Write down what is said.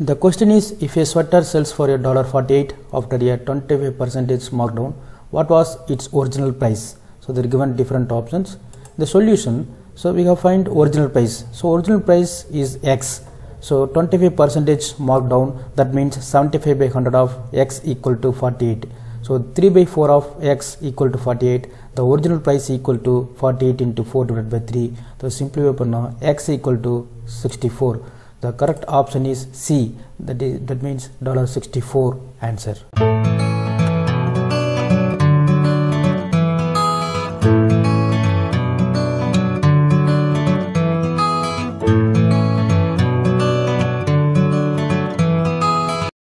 The question is, if a sweater sells for $48 after a 25% markdown, what was its original price? So they are given different options. The solution, so we have find original price. So original price is X. So 25% markdown, that means 75 by 100 of X equal to 48. So 3 by 4 of X equal to 48. The original price equal to 48 into 4 divided by 3. So simply X equal to 64. The correct option is C, that means $64 answer.